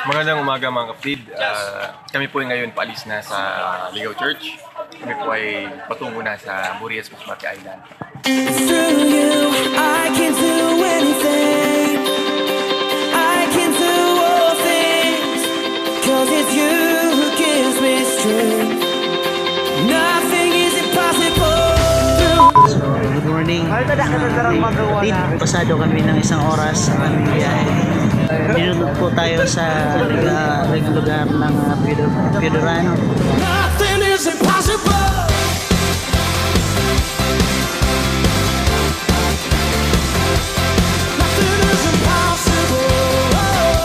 Magandang umaga mga kapatid. Kami po ay ngayon paalis na sa Ligaw Church. Kami po ay patungo na sa Burias, Island. Through you, I can do anything. I can do all things. 'Cause it's you who gives me strength. Nothing is impossible. So, good morning. Pasado kami ng isang oras sa aming biyahe. Dinulog po tayo sa lugar ng Burias. Nothing is impossible. Nothing is impossible.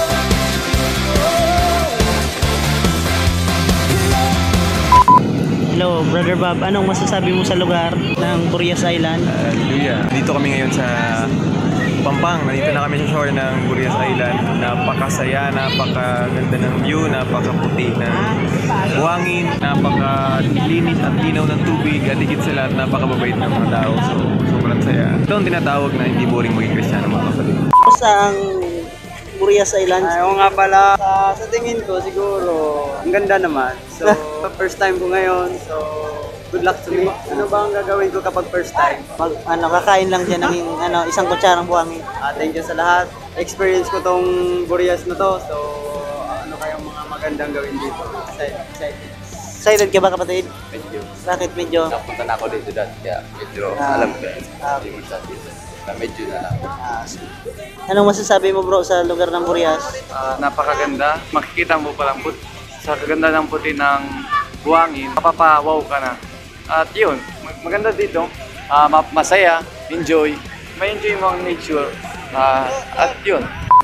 Hello, Brother Bob. Anong masasabi mo sa lugar ng Burias Island? Hallelujah. Dito kami ngayon sa Pampang. Nandito na kami sa shore ng Burias Island. Napakasaya, napakaganda ng view, napakaputi ng buhangin, napakalinis at linaw ng tubig, at higit sa lahat napakababait ng mga tao. So, sobrang saya. Ito ang tinatawag na hindi boring maging Kristiyano, mga kapatid. Sa ang Burias Island? Ayaw nga pala, sa tingin ko siguro, ang ganda naman. So, first time ko ngayon, so good luck to me. Ano ba ang gagawin ko kapag first time? Kakain lang siya ng isang kutsarang buhangin. Thank you sa lahat. Experience ko tong Burias na to, so ano kayang mga magandang gawin dito? Excited. Excited ka ba, kapatid? Medyo. Bakit medyo? Napunta na ako dito dati, kaya medyo alam ko yan. Hindi mo sa dito. Na medyo na lang. Anong masasabi mo, bro, sa lugar ng Burias? Napakaganda. Makikita mo palang sa kaganda ng puti ng buhangin, mapapawaw ka na. At yun, maganda dito. Masaya, enjoy. May enjoy mo ang nature. At yun.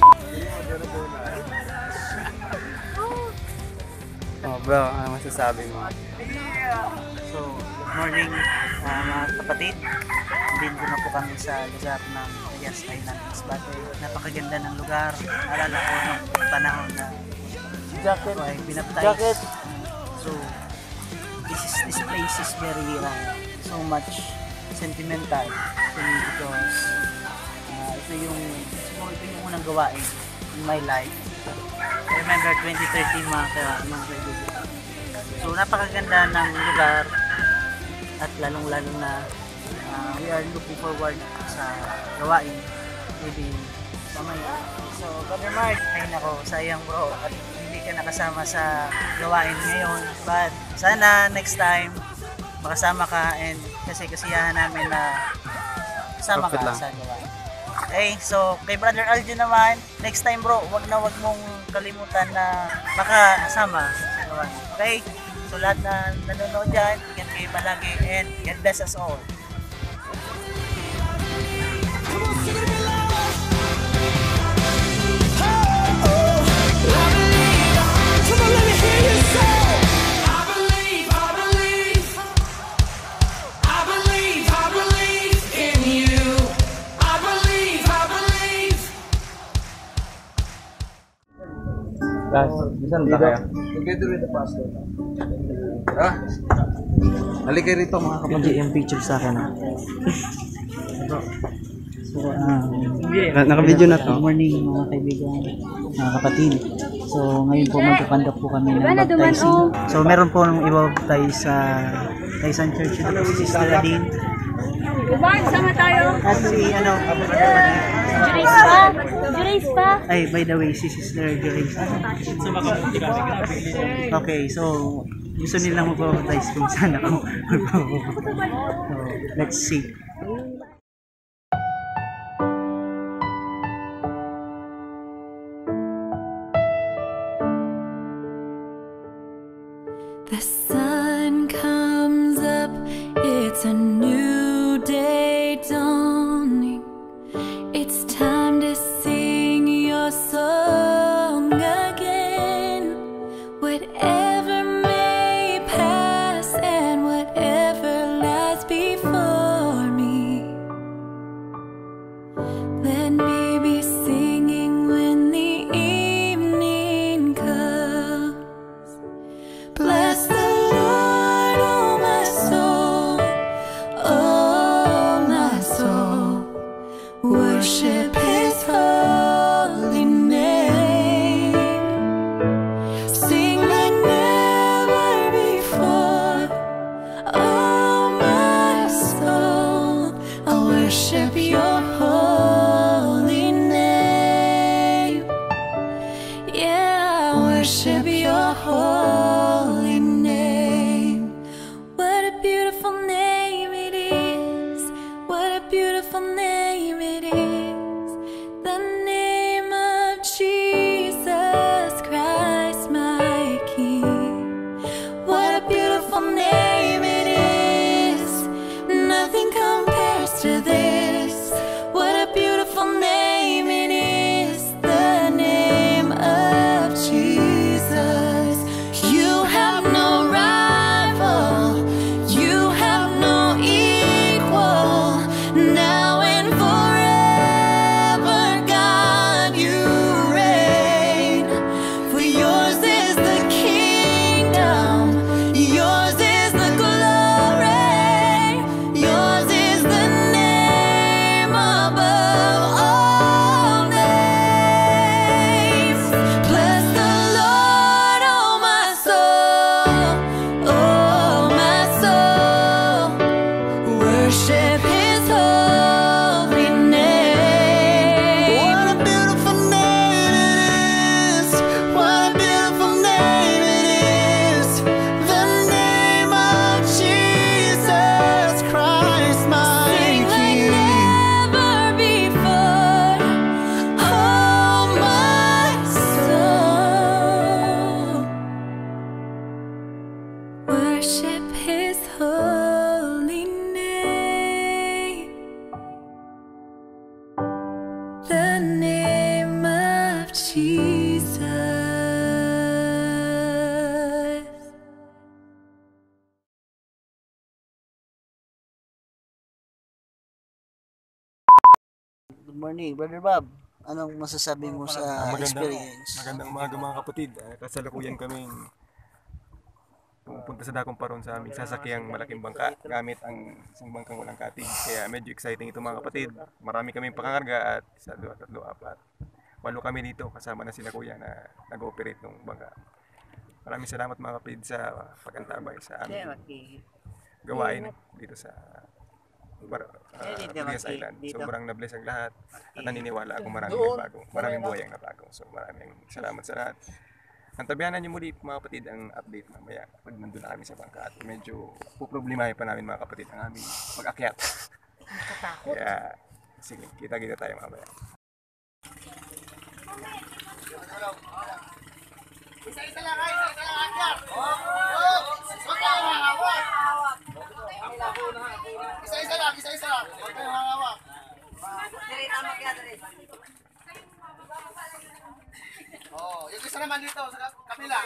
Oh bro, ano masasabi mo? So, good morning mga kapatid. Dito na po kami sa lugar ng Burias Island. Napakaganda ng lugar. Alala ko ng panahon na jacket ay binaptize. So, this place is very so much sentimental to me because ito yung unang gawain in my life. I remember 2013 mga kaibigan. So napakaganda ng lugar at lalong-lalo na we are looking forward sa gawain maybe mamaya. So Brother Mark, ay nako, sayang bro at hindi ka nakasama sa gawain ngayon, but sana next time makasama ka and kasi kasiyahan namin na kasama ka sa gawain. Okay, so kay Brother Aljo naman, next time bro, wag mong kalimutan na makasama sa gawain. Okay? So lahat na nanonood dyan, ingat kayo palagi and God bless us all. Bisan ba kaya? Together with the pastor. Ha? Halika rito mga kapatid. Yung picture sa akin. So, Naka-video na to. good morning mga kaibigan, mga kapatid. So ngayon po magpapandak po kami ng baptizing. So meron po nung i-baptize sa isang church. Ito po si Sister Nadine. Sama tayo. At si Juris pa. Ay, by the way, si Sister Grace. Okay, so gusto nilang mag-baptize kung saan ako mag-baptize. So, let's see. The sun comes up, it's a new day dawning. It's time to sing your song again. Whatever may pass and whatever lies before me, let me be singing when the evening comes. Bless the Lord, oh my soul, oh my soul. Worship His holy name. the name of Jesus. Good morning, Brother Bob. Anong masasabi mo sa experience? Magandang umaga mga kapatid. Kasalukuyan kaming pupunta sa dakong paron sa aming sasakyang malaking bangka gamit ang isang bangkang walang katig. Kaya medyo exciting ito mga kapatid. Marami kaming pakangarga at isa, dua, tatlo, apat. 8 kami dito kasama na sila kuya na nag-ooperate ng bangka. Maraming salamat mga kapatid sa pag-antabay sa aming gawain dito sa Burias Island. Sobrang na-bless ang lahat at naniniwala ako maraming nagbago. Maraming buhay ang nabago. So maraming salamat sa lahat. Antabayanan niyo muli mga kapatid ang update mamaya pag nandun na kami sa bangka at medyo puproblemahin pa namin mga kapatid ang aming pag-akyat. Kaya sige, kita-kita tayo mamaya. Isa-isa lang akyat! Isa-isa lang! Huwag kayong hangawak! Oh, yung isa naman dito sa kabila.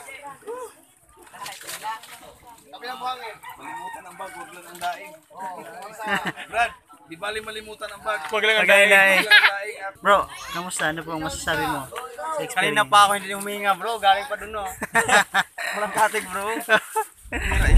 Kabilang buhangin. Malimutan ang bag, huwag lang ang daing. Brad, di bali malimutan ang bag. Huwag lang ang daing. Bro, kamusta? Ano po ang masasabi mo sa experience? Kanina pa ako hindi huminga bro, galing pa dun no. Walang katig bro.